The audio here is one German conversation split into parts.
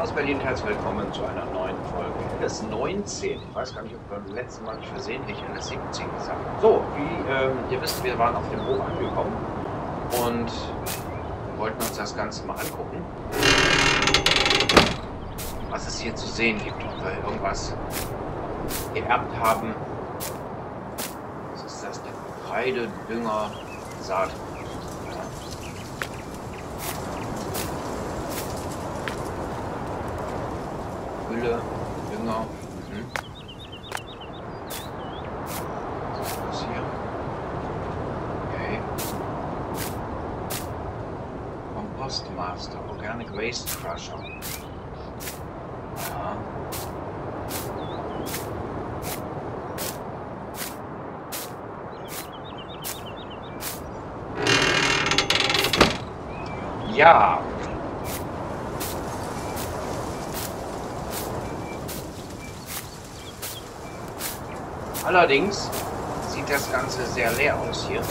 aus Berlin, herzlich willkommen zu einer neuen Folge LS19. Ich weiß gar nicht, ob wir beim letzten Mal nicht versehentlich LS17 gesagt haben. So, wie ihr wisst, wir waren auf dem Hof angekommen und wollten uns das Ganze mal angucken, was es hier zu sehen gibt, ob wir irgendwas geerbt haben. Was ist das denn? Getreide, Dünger, Saat. Gülle, Dünger. Was ist das hier? Okay. Compostmaster, Organic Waste Crusher. Ja. Ja. Allerdings sieht das Ganze sehr leer aus hier.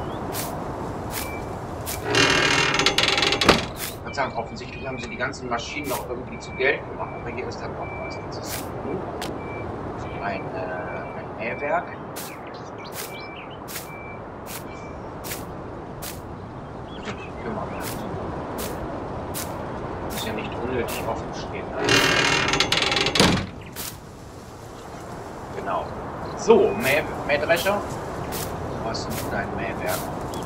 Ich würde sagen, offensichtlich haben sie die ganzen Maschinen noch irgendwie zu Geld gemacht, aber hier ist dann noch was. Das ist ein Mähwerk. Muss ja nicht unnötig offen stehen. Genau. So, Mähdrescher. Was ist denn dein Mähwerk?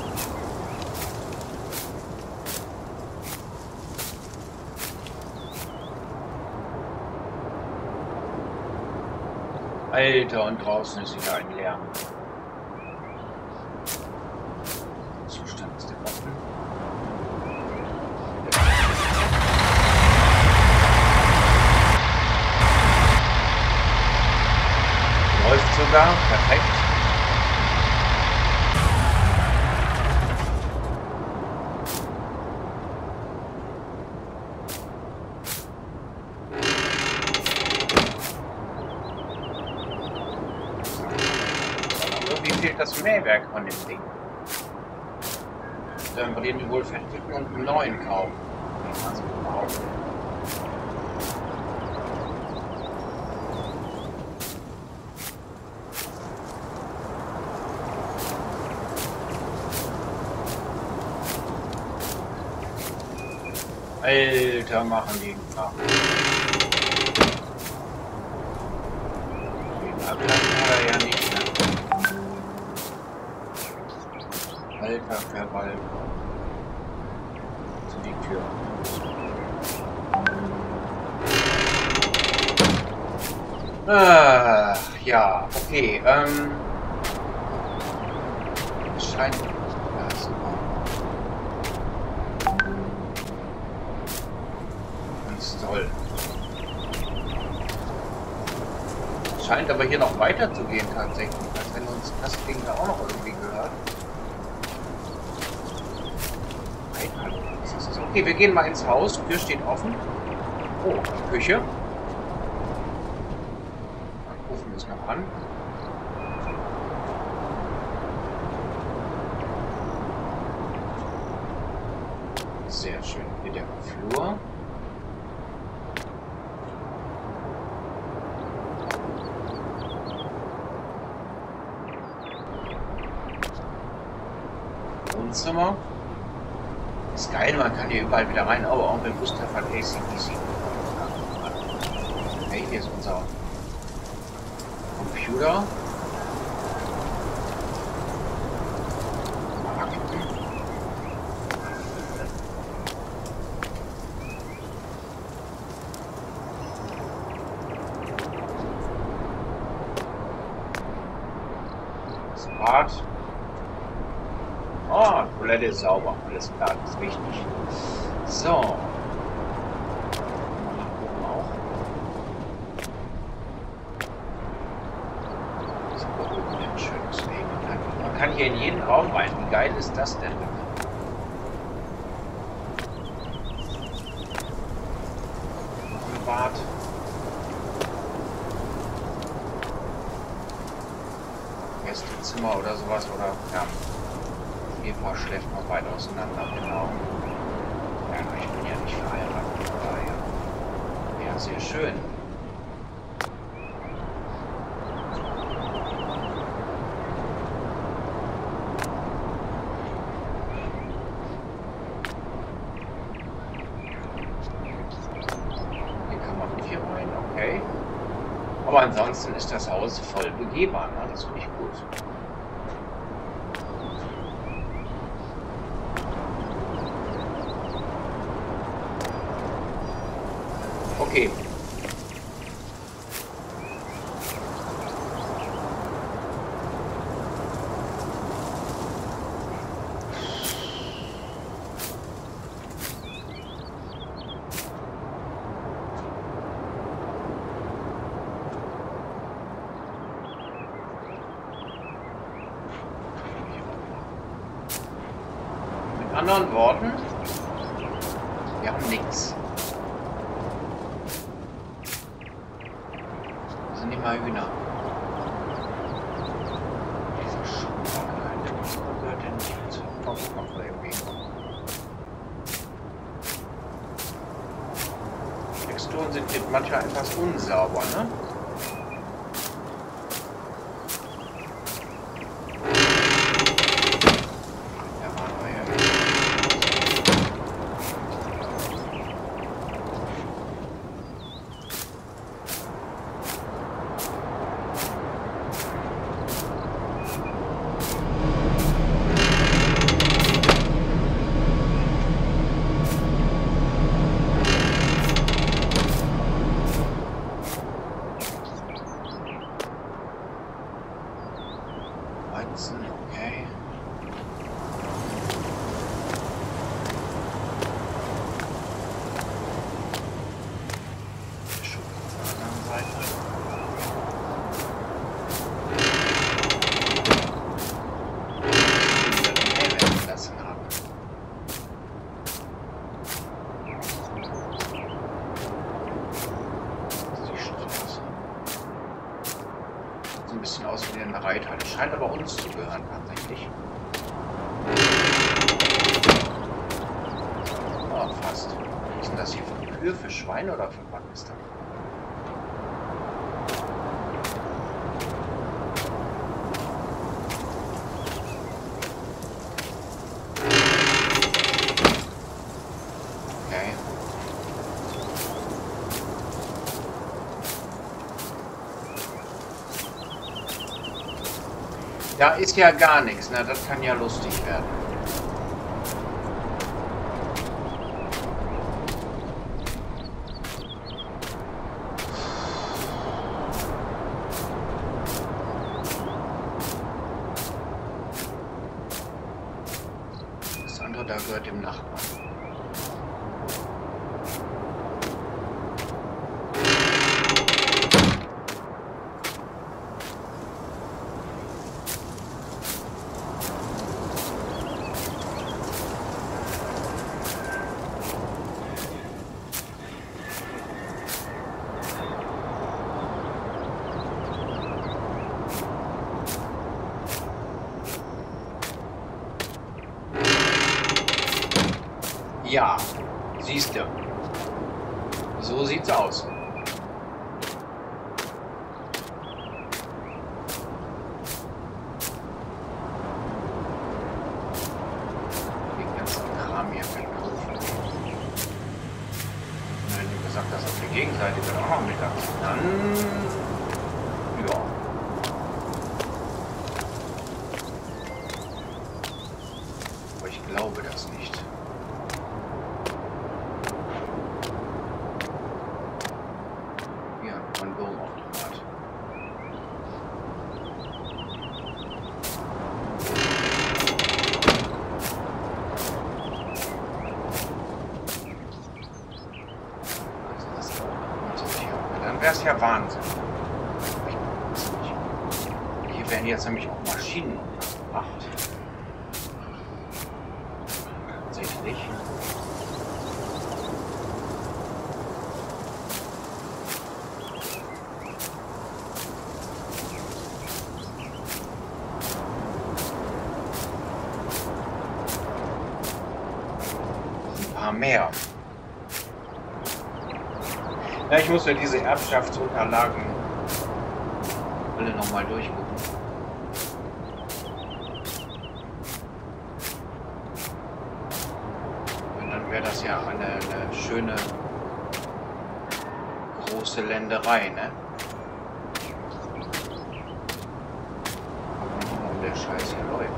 Alter, und draußen ist wieder ein Lärm. Zustand ist der offen. Läuft sogar, perfekt. Irgendwie fehlt das Mähwerk von dem Ding. Dann wir den wohl fertigen und einen neuen kaufen. Also, wow. Alter, machen die Krach. Den Abstand hat er ja nicht, ne? Alter Verwalter. Zu die Tür. Ja, okay, es scheint... Ja, super. Toll. Scheint aber hier noch weiter zu gehen tatsächlich, als wenn uns das Ding da auch noch irgendwie gehört. Okay, wir gehen mal ins Haus. Tür steht offen. Oh, die Küche. Dann rufen wir es noch an. Sehr schön. Hier der Flur. Wohnzimmer. Ist geil, man kann hier überall wieder rein. Oh, Onkel Gustav hat ACDC. Okay, hier ist unser Computer. Akten. Das Bad. Oh, Toilette ist sauber, alles klar, das ist wichtig. So. Mal nach oben auch. Das ist aber oben ein schönes Leben. Man kann hier in jeden Raum rein. Wie geil ist das denn? Ein Bad. Gästezimmer oder sowas, oder ja. Ehepaar schläft noch weit auseinander, genau. Ja, ich bin ja nicht verheiratet, von daher. sehr schön. Hier kann man nicht rein, okay. Aber ansonsten ist das Haus voll begehbar, ne? Das finde ich gut. Okay. Mit anderen Worten, wir haben nichts. Das sind nicht mal Hühner. Dieser Schuhbacke, was gehört denn nicht? Kommt noch irgendwie. Texturen sind manchmal etwas unsauber, ne? Okay. Schon auf der anderen Seite. Lassen haben. Die Straße. Sieht ein bisschen aus wie eine Reithalle. Scheint aber uns zu gehören tatsächlich. Oh, fast. Was ist denn das hier für Kühe, für Schweine oder für was ist das? Okay. Da ist ja gar nichts, na, das kann ja lustig werden. Das andere da gehört dem Nachbarn. Ja, siehst du. So sieht's aus. Den ganzen Kram hier verkaufen. Wenn du gesagt hast, auf der Gegenseite wird auch noch mittags. Dann... ja. Aber ich glaube das nicht. Kondom-Automat. Dann wäre es ja Wahnsinn. Hier werden jetzt nämlich auch Maschinen untergebracht. Tatsächlich. Mehr. Ja, ich muss mir diese Erbschaftsunterlagen alle nochmal durchgucken. Und dann wäre das ja eine schöne große Länderei, ne? Warum der Scheiß hier läuft.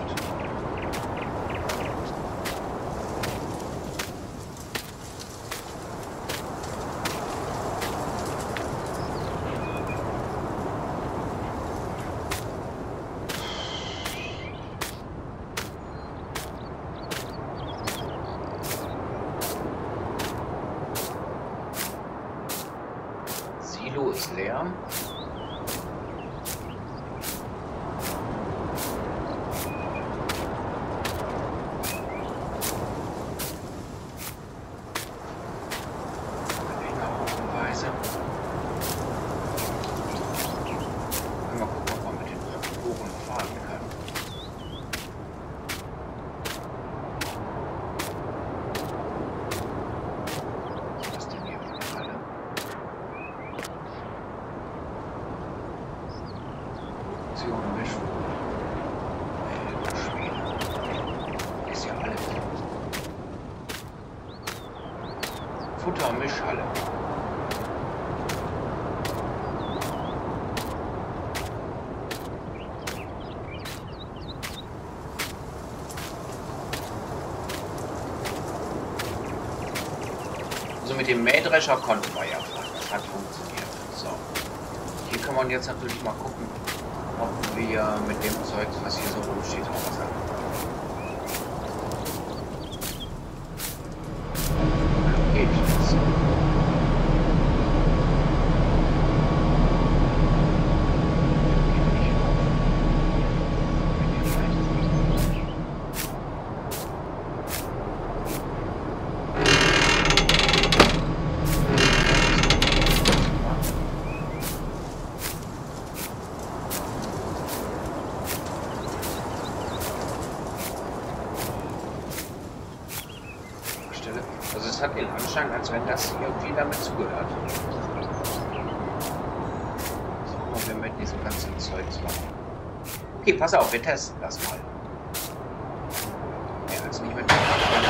Silo ist leer. Anhängerhaufenweise. Mal gucken, ob man mit den Traktoren fahren kann. Was ist denn hier für eine Halle? Ist ja alles. Futtermischhalle. Also mit dem Mähdrescher konnten wir ja fahren. Das hat funktioniert. So. Hier kann man jetzt natürlich mal gucken, ob wir mit dem Zeug, was hier so rumsteht, auch was haben. Geht jetzt. Also es hat den Anschein, als wenn das irgendwie damit zugehört. So, was wir mit diesem ganzen Zeugs machen. Okay, pass auf, wir testen das mal. Ja, jetzt nicht mit dem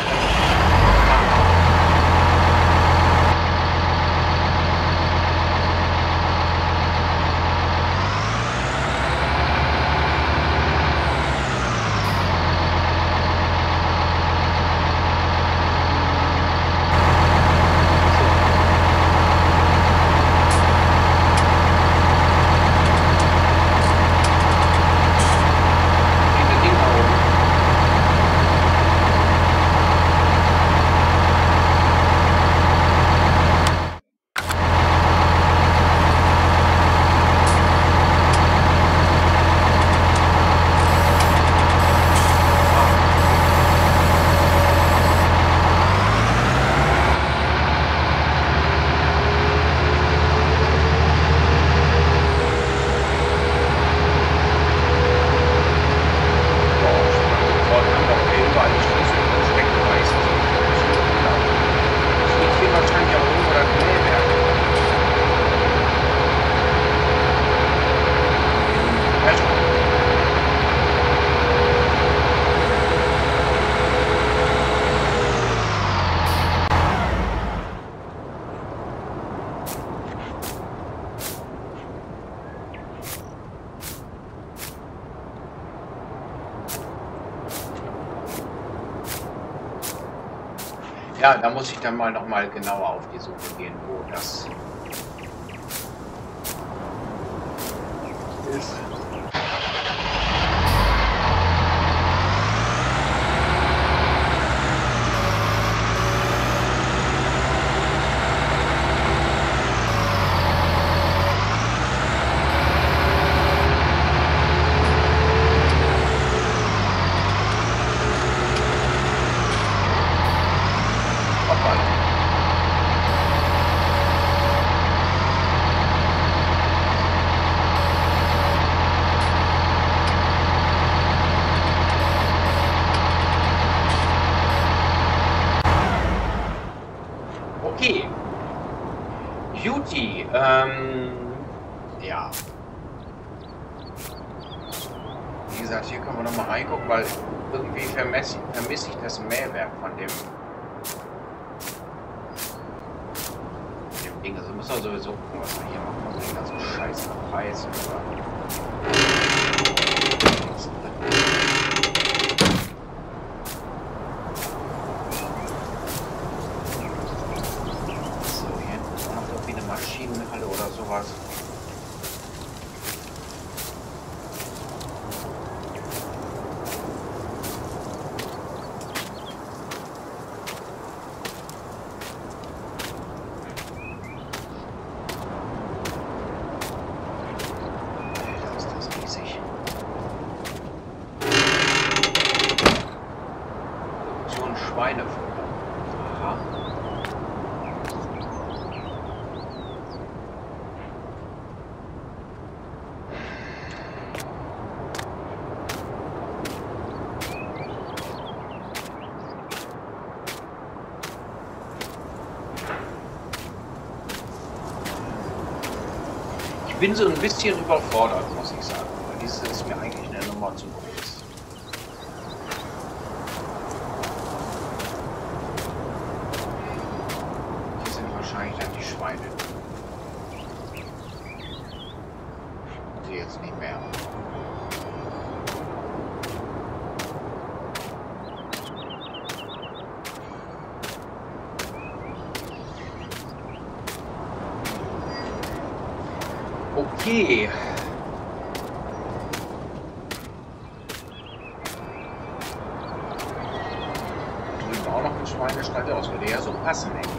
Ja, da muss ich dann mal noch mal genauer auf die Suche gehen, wo das ist. gesagt, hier können wir noch mal reingucken, weil irgendwie vermisse ich das Mähwerk von dem Ding. Also müssen wir sowieso gucken, was wir hier machen. Also den ganzen Scheiß abreißen. So, hier hinten ist auch noch irgendwie eine Maschinenhalle oder sowas. Schweinefutter. Aha. Ich bin so ein bisschen überfordert, muss ich sagen. Weil dieses ist mir eigentlich eine Nummer zu groß. Wahrscheinlich dann die Schweine. Die jetzt nicht mehr. Okay. Drüben auch noch ein Schweinestall, das würde ja so passen, ey.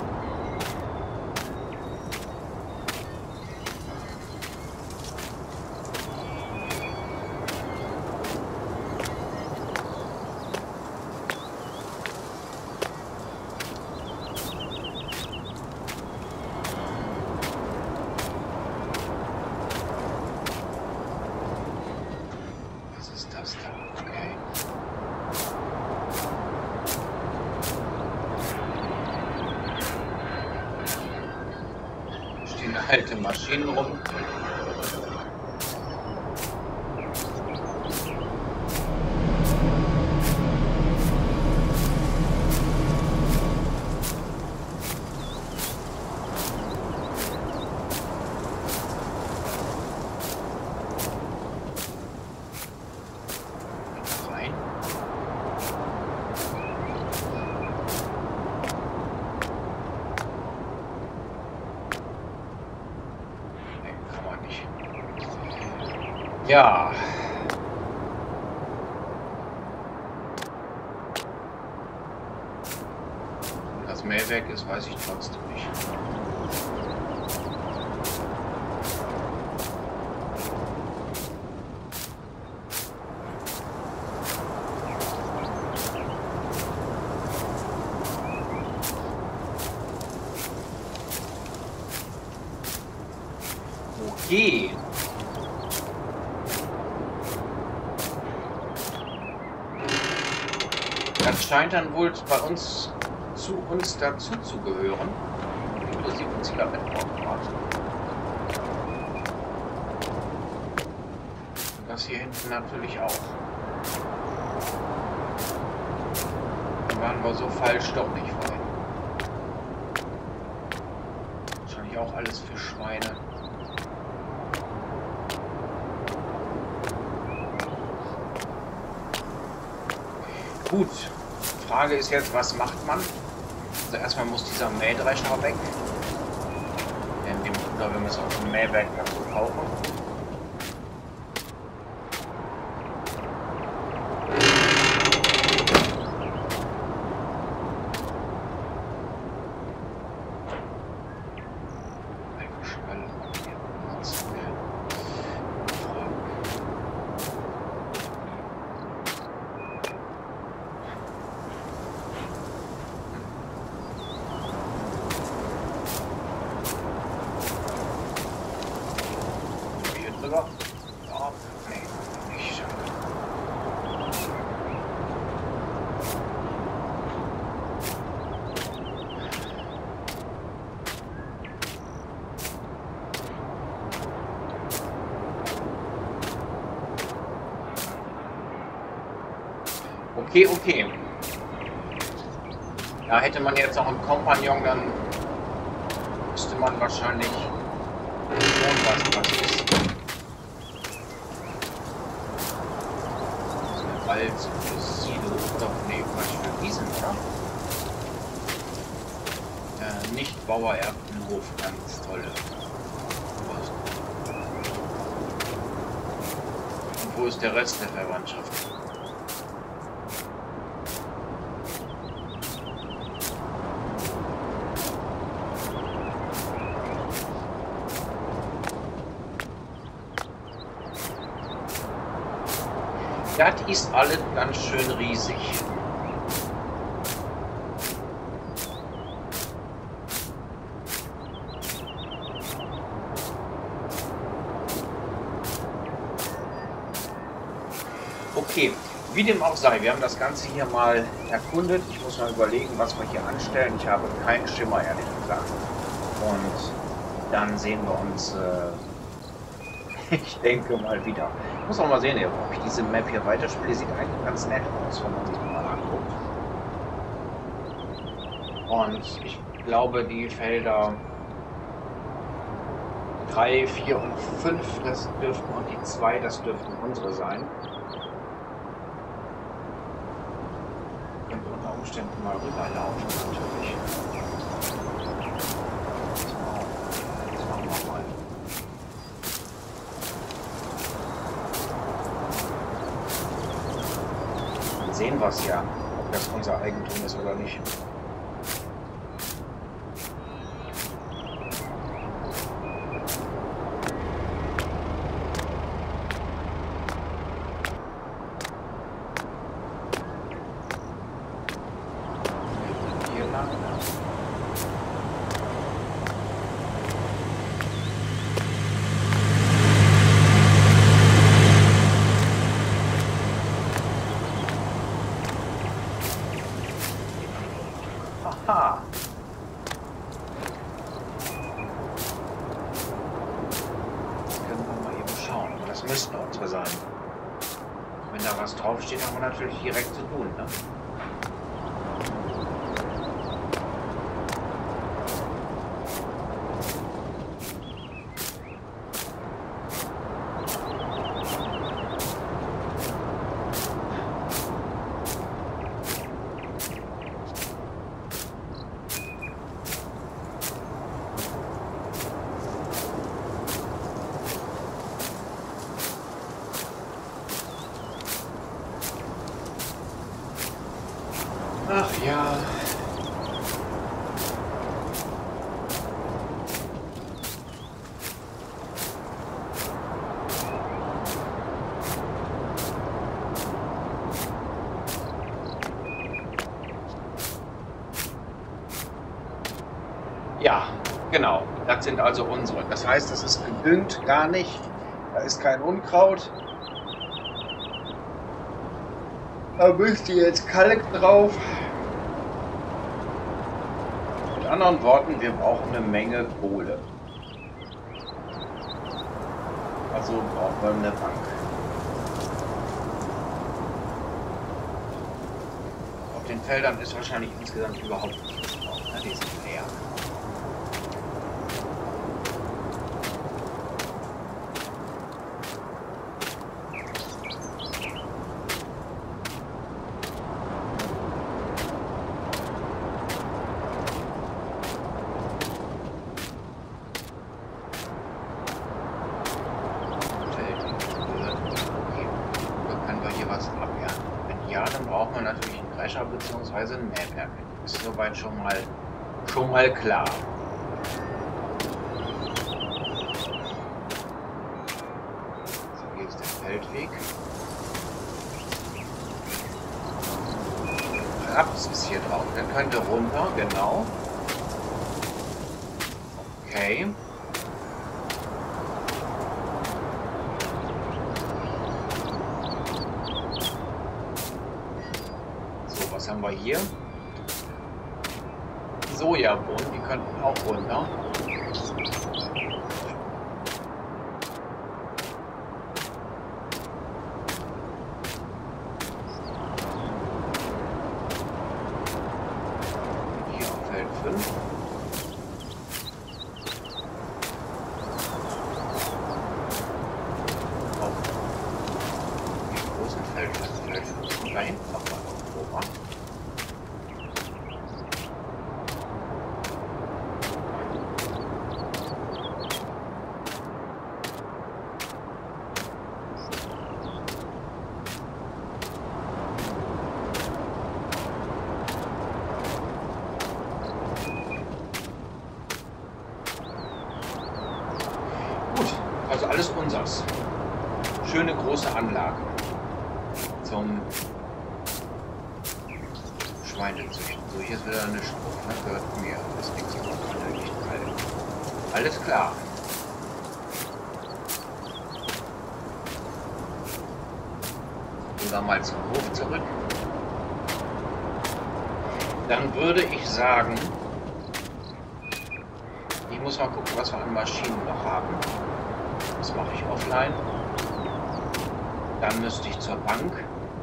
Alte Maschinen rum. Rein. Ja. Und das Mähwerk ist, weiß ich trotzdem nicht. Okay. Das scheint dann wohl bei uns dazu zu gehören. Inklusive Zigarettenautomat. Und das hier hinten natürlich auch. Da waren wir so falsch doch nicht vorhin. Wahrscheinlich auch alles für Schweine. Gut, Frage ist jetzt, was macht man? Also erstmal muss dieser Mähdrescher weg. Oder wenn wir es auf dem Mähwerk dazu kaufen. Okay, okay. Da hätte man jetzt noch einen Kompagnon, dann müsste man wahrscheinlich schon was ist. Das ist ein Wald, das Silo, doch, nee, Quatsch, für Wiesen, oder? Nicht Bauererbenhof, ganz tolle. Und wo ist der Rest der Verwandtschaft? Das ist alles ganz schön riesig. Okay, wie dem auch sei, wir haben das Ganze hier mal erkundet. Ich muss mal überlegen, was wir hier anstellen. Ich habe keinen Schimmer, ehrlich gesagt. Und dann sehen wir uns, ich denke mal wieder. Ich muss auch mal sehen, ob ich diese Map hier weiterspiele. Sieht eigentlich ganz nett aus, wenn man sich mal anguckt. Und ich glaube, die Felder 3, 4 und 5, das dürften, und die 2, das dürften unsere sein. Unter Umständen mal rüberlaufen natürlich. Das machen wir mal. Dann sehen wir es ja, ob das unser Eigentum ist oder nicht. Aha. Das können wir mal eben schauen. Das müssten unsere sein. Wenn da was draufsteht, haben wir natürlich direkt zu tun, ne? Ach ja. Ja, genau. Das sind also unsere. Das heißt, das ist gedüngt gar nicht. Da ist kein Unkraut. Da müsste jetzt Kalk drauf. Mit anderen Worten, wir brauchen eine Menge Kohle. Also brauchen wir eine Bank. Auf den Feldern ist wahrscheinlich insgesamt überhaupt nichts drauf. Ne? Die sind leer. Bzw. ein Mähwerk. Ist soweit schon mal klar. So, hier ist der Feldweg. Raps ist hier drauf. Der könnte runter, genau. Okay. Was haben wir hier? Sojabohnen, die könnten auch runter. Feld. Und da hinten nochmal irgendwo, wa? Also alles unsers. Schöne große Anlage zum Schweinezüchten. So, hier ist wieder eine Spruch, ne? Gehört mir. Das liegt hier noch nicht kalt. Alles klar. Und dann mal zum Hof zurück. Dann würde ich sagen, ich muss mal gucken, was wir an Maschinen noch haben. Das mache ich offline. Dann müsste ich zur Bank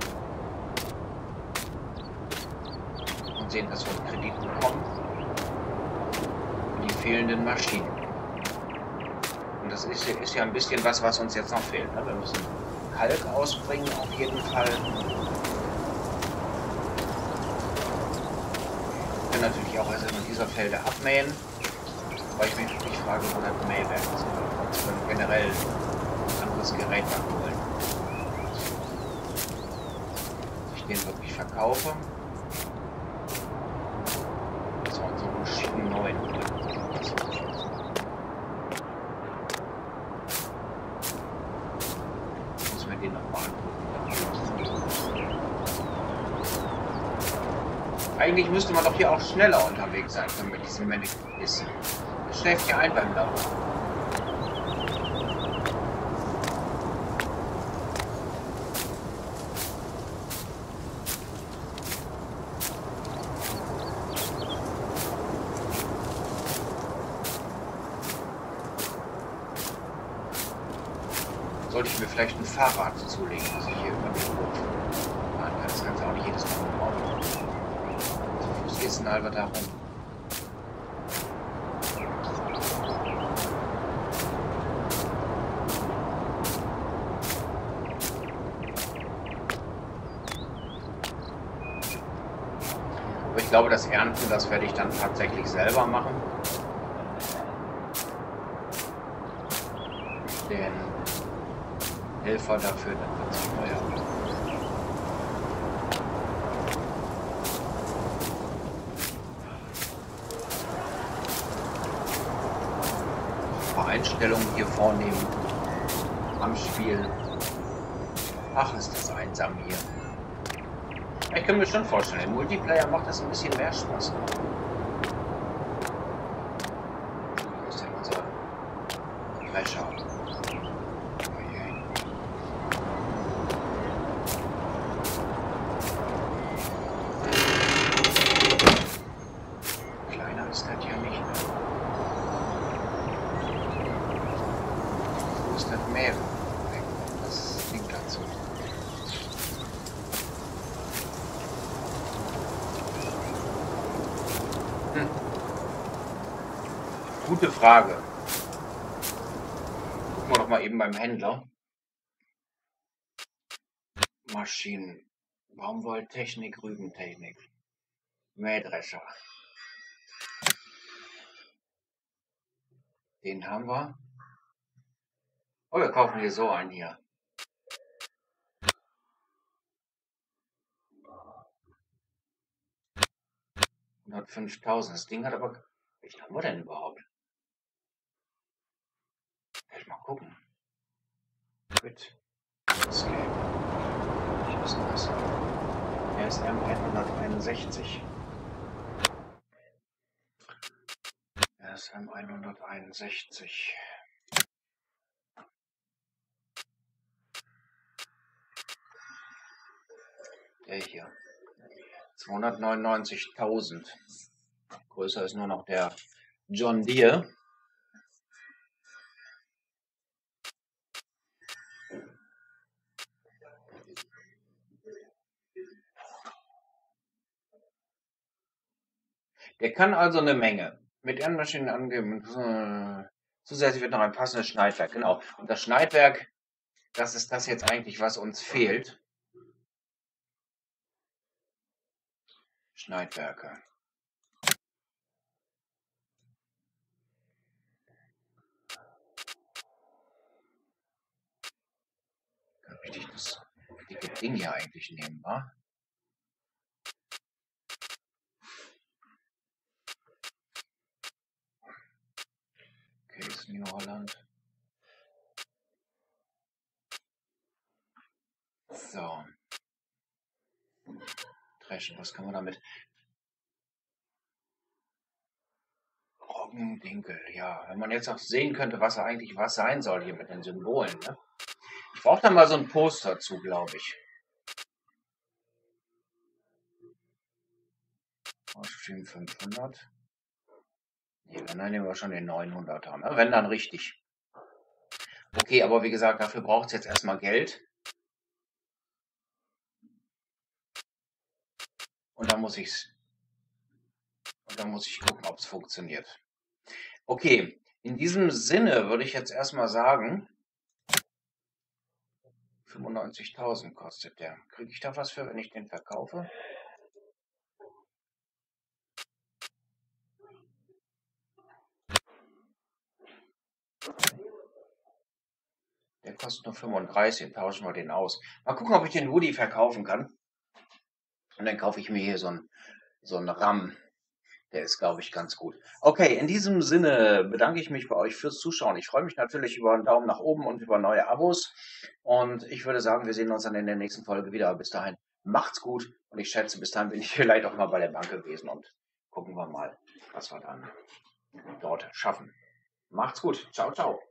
und sehen, dass wir einen Kredit bekommen. Und die fehlenden Maschinen. Und das ist ja ein bisschen was uns jetzt noch fehlt. Ne? Wir müssen Kalk ausbringen, auf jeden Fall. Wir können natürlich auch erst in dieser Felder abmähen. Weil ich mich wirklich frage, wo das Mähwerk ist. Wir können generell ein anderes Gerät abholen. Ich den wirklich verkaufe. Das war so einen schicken neuen. Ich muss mir den nochmal angucken. Eigentlich müsste man doch hier auch schneller unterwegs sein können mit diesem Mannequin. Das schläft hier ein beim Laufen. Sollte ich mir vielleicht ein Fahrrad zulegen, dass ich hier über den Hof fahren kann. Das kannst du auch nicht jedes Mal mit dem Auto. So Fuß gehst du halber da rum. Aber ich glaube, das Ernten, das werde ich dann tatsächlich selber machen. Den Helfer dafür, dann wird es teuer. Ein paar Einstellungen hier vornehmen am Spiel. Ach, ist das einsam hier. Ich kann mir schon vorstellen, im Multiplayer macht das ein bisschen mehr Spaß. Wo ist denn unser Drescher? Kleiner ist das ja nicht. Wo ist das Meer? Das liegt dazu. Gute Frage. Gucken wir doch mal eben beim Händler. Maschinen. Baumwolltechnik, Rübentechnik. Mähdrescher. Den haben wir. Oh, wir kaufen hier so einen hier. $105.000. Das Ding hat aber... Wie viel haben wir denn überhaupt? Mal gucken. Quit. Escape. Was ist denn das? RSM 161. RSM 161. Der hier. 299.000. Größer ist nur noch der John Deere. Der kann also eine Menge. Mit Ernmaschinen angeben. Zusätzlich wird noch ein passendes Schneidwerk. Genau. Und das Schneidwerk, das ist das jetzt eigentlich, was uns fehlt. Schneidwerke. Kann ich das dicke Ding hier eigentlich nehmen, wa? Case New Holland. So. Dreschen, was kann man damit? Roggendinkel, ja. Wenn man jetzt auch sehen könnte, was eigentlich was sein soll hier mit den Symbolen, ne? Ich brauche da mal so ein Poster zu, glaube ich. Stream 500. Nee, dann nehmen wir schon den 900er, ne? Wenn dann richtig. Okay, aber wie gesagt, dafür braucht es jetzt erstmal Geld. Und dann muss ich gucken, ob es funktioniert. Okay, in diesem Sinne würde ich jetzt erstmal sagen, 95.000 kostet der. Kriege ich da was für, wenn ich den verkaufe? Der kostet nur 35, tauschen wir den aus. Mal gucken, ob ich den Woody verkaufen kann. Und dann kaufe ich mir hier so einen RAM. Der ist, glaube ich, ganz gut. Okay, in diesem Sinne bedanke ich mich bei euch fürs Zuschauen. Ich freue mich natürlich über einen Daumen nach oben und über neue Abos. Und ich würde sagen, wir sehen uns dann in der nächsten Folge wieder. Bis dahin, macht's gut. Und ich schätze, bis dahin bin ich vielleicht auch mal bei der Bank gewesen. Und gucken wir mal, was wir dann dort schaffen. Macht's gut. Ciao, ciao.